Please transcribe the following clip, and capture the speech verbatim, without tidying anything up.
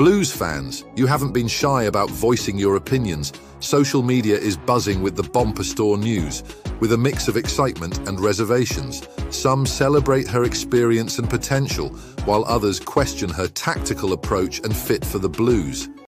Blues fans, you haven't been shy about voicing your opinions. Social media is buzzing with the Bompastor news, with a mix of excitement and reservations. Some celebrate her experience and potential, while others question her tactical approach and fit for the Blues.